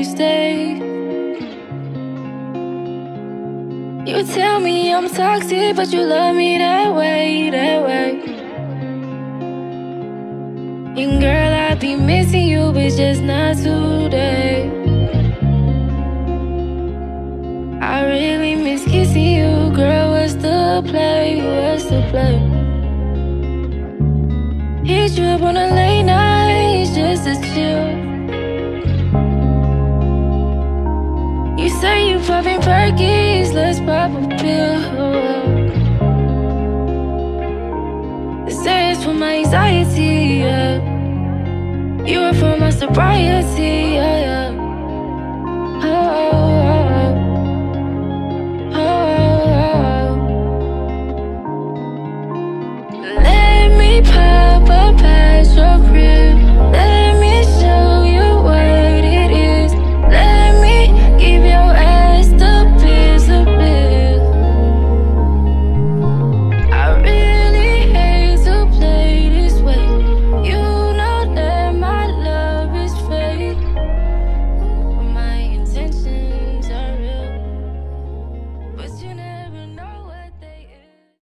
you stay. You tell me I'm toxic, but you love me that way, that way. And girl, I be missing you, but just not today. I really miss kissing you, girl, what's the play, what's the play? Hit you up on a late night, just to chill. You say you popping perkies, let's pop a pill. They say it's for my anxiety, yeah. You are for my sobriety, yeah, yeah. Let me pop up at your crib.